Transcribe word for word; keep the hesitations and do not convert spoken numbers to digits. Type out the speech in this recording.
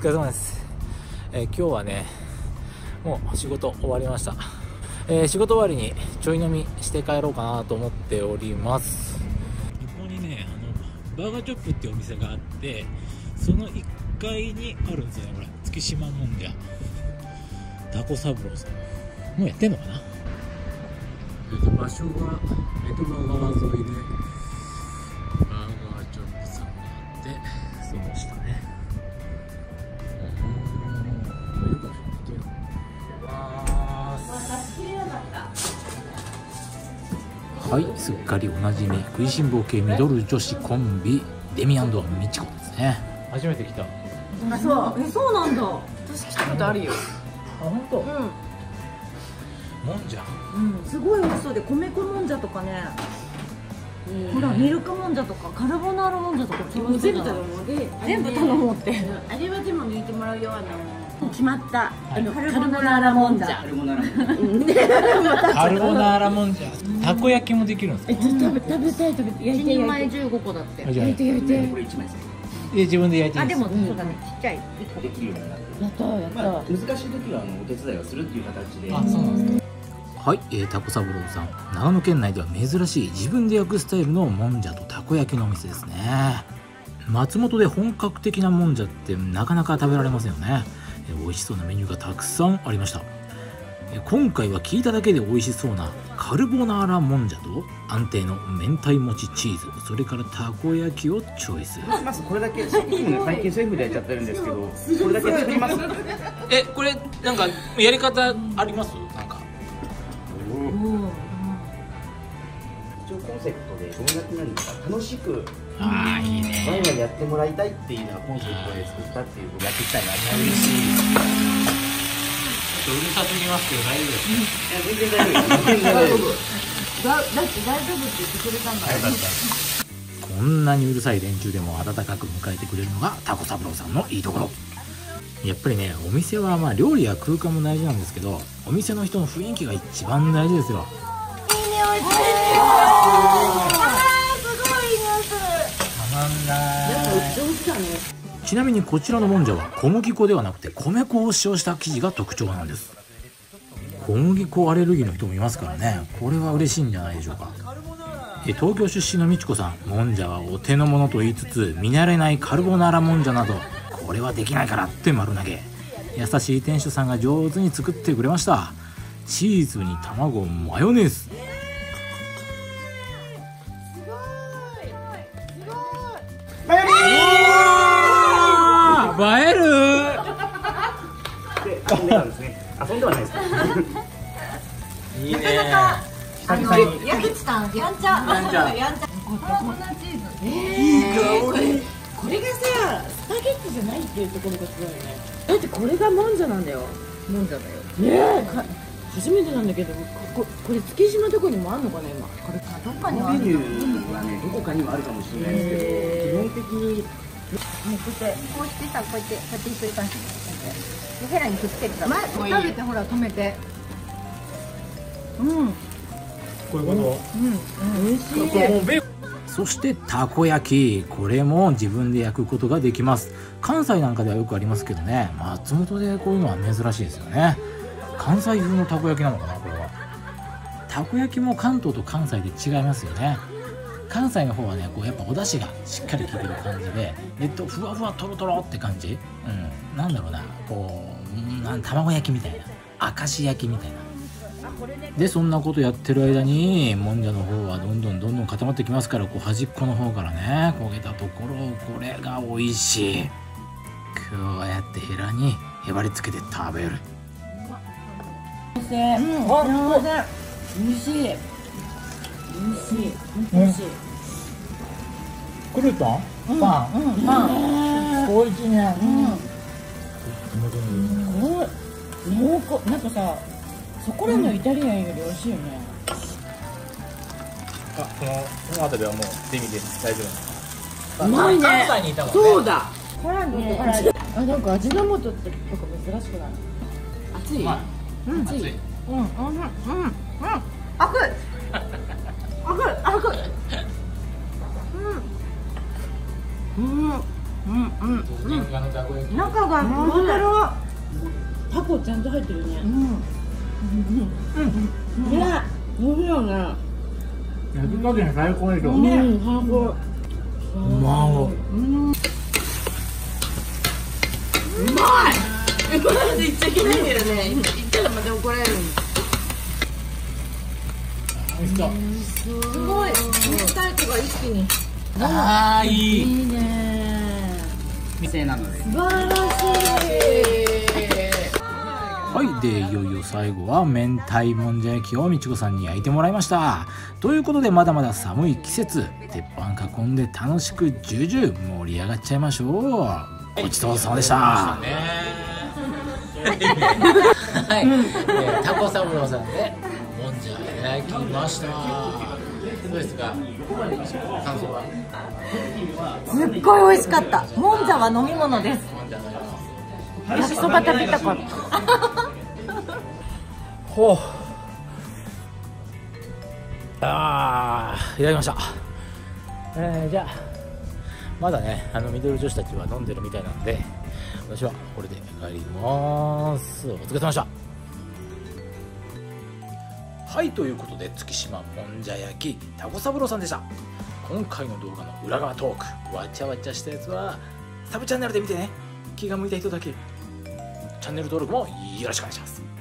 疲れ様です。えー、今日はねもう仕事終わりました。えー、仕事終わりにちょい飲みして帰ろうかなと思っております。ここにねあのバーガーチョップっていうお店があって、そのいっかいにあるんですよね。これ月島もんじゃタコ三郎さん、もうやってんのかな。場所は江戸川沿いでバーガーチョップさんがあって、その下ねはい、すっかりおなじみ食いしん坊系ミドル女子コンビデミ&ミチコですね。初めて来た。 あ、そう、え、そうなんだ。私来たことあるよ。 あ、本当。うん。もんじゃ。 うん、すごい美味しそうで、米粉もんじゃとかね。ほら、ミルクもんじゃとか、カルボナーラもんじゃとか、全部頼もうで、全部頼もうって。 あれはでも抜いてもらうよ、あの。決まったカルボナーラもんじゃ。カルボナーラもんじゃ。たこ焼きもできるんですか。 え、ちょっと食べ食べたい食べたい。 一人前十五個だって。 焼いて焼いて。 これ一枚です。 え、自分で焼いていいですか。 あ、でもそうだね。ちっちゃい。一個できるようになる。 やったやった。 難しい時はあのお手伝いをするっていう形で。 あ、そうなんですか。はい、えー、タコ三郎さん、長野県内では珍しい自分で焼くスタイルのもんじゃとたこ焼きのお店ですね。松本で本格的なもんじゃってなかなか食べられませんよね。美味しそうなメニューがたくさんありました。今回は聞いただけで美味しそうなカルボナーラもんじゃと安定の明太もちチーズ、それからたこ焼きをチョイス。 まずこれだけ、最近セーフでやっちゃってるんですけど、これだけ作ります。 え、これなんかやり方あります？なんか一応コンセプトでどんなになるのか楽しく、 あーいいね、 ワイワイやってもらいたいっていうのがコンセプトで作ったっていうことをやっていきたいなと思います。 うるさすぎますけど大丈夫ですか？ いや、全然大丈夫です。全然大丈夫。 だ、だって大丈夫って言ってくれたんだから。 こんなにうるさい連中でも温かく迎えてくれるのがタコ三郎さんのいいところ。やっぱりね、お店はまあ料理や空間も大事なんですけど、お店の人の雰囲気が一番大事ですよ。 いい匂いする。すごいいい匂いする。 たまんない。 上手だね。 ちなみにこちらのもんじゃは小麦粉ではなくて米粉を使用した生地が特徴なんです。小麦粉アレルギーの人もいますからね、これは嬉しいんじゃないでしょうか。え東京出身のみちこさん、もんじゃはお手の物と言いつつ見慣れないカルボナーラもんじゃなどこれはできないからって丸投げ。優しい店主さんが上手に作ってくれました。チーズに卵、マヨネーズ。映える。 で、遊んでたんですね。遊んではないですか。 いいね。 あの、矢口さん、やんちゃ。やんちゃ。やんちゃ。こんなチーズ。ええ。いい香り。これがさ、スパゲッティじゃないっていうところがすごいね。だってこれがもんじゃなんだよ。もんじゃだよ。ねえ。初めてなんだけど、ここれ月島どこにもあるのかな今。これどっかにある。 メニューはね、どこかにもあるかもしれないですけど、基本的に。 もうこうやってこうしてさ、こうやってこうやってひっくり返してでヘラにくっつけてさ、 食べてほら止めて。うん。 こういうこと。 うん。美味しい。 そしてたこ焼き、これも自分で焼くことができます。関西なんかではよくありますけどね、松本でこういうのは珍しいですよね。関西風のたこ焼きなのかな、これは。たこ焼きも関東と関西で違いますよね。関西の方はね、こうやっぱお出汁がしっかり効いてる感じで、えっとふわふわとろとろって感じ。うん、なんだろうな、こうなん卵焼きみたいな、明石焼きみたいな。でそんなことやってる間にもんじゃの方はどんどんどんどん固まってきますから、こう端っこの方からね焦げたところを、これが美味しい。こうやってヘラにへばりつけて食べる。 うん、美味しい。美味しい。美味しい。 クルトン、パン、 パン。 美味しいね。 うん。これ濃厚、なんかさ、そこらのイタリアンより美味しいよね。 あ、このこの辺りはもうデミで大丈夫。 うまいね。 関西にいたからね。 そうだ。これね、あ、なんか味の素ってとか珍しくない。熱い。うん、熱い。うん、うん、うん、うん。熱い。熱い、熱い。うん。うん。 うんうん年間のたこ焼き。 中がなん黒だろう。タコちゃんと入ってるね。 うんいや、おいしいよね。 焼き加減最高でしょ。 うん、最高。 うまお。 うん。うまい。これで言っちゃいけないんだよね。言ったらまた怒られる。 美味しそう。 すごい。明太子が一気に。 ああ、いい。 いいね。 店なので。 素晴らしい。 はい、でいよいよ最後は明太もんじゃ焼きをみちこさんに焼いてもらいました。ということでまだまだ寒い季節、鉄板囲んで楽しくジュジュ盛り上がっちゃいましょう。ごちそうさまでした。 はい、タコ三郎さんでもんじゃ焼きました。どうですか、感想は？ すっごい美味しかった。もんじゃは飲み物です。 焼きそば食べたかった。 ほう。ああ、いただきました。えー、じゃあまだね、あのミドル女子たちは飲んでるみたいなんで、私はこれで帰ります。お疲れ様でした。はい、ということで月島もんじゃ焼きタコ三郎さんでした。今回の動画の裏側トーク、わちゃわちゃしたやつはサブチャンネルで見てね。気が向いた人だけチャンネル登録もよろしくお願いします。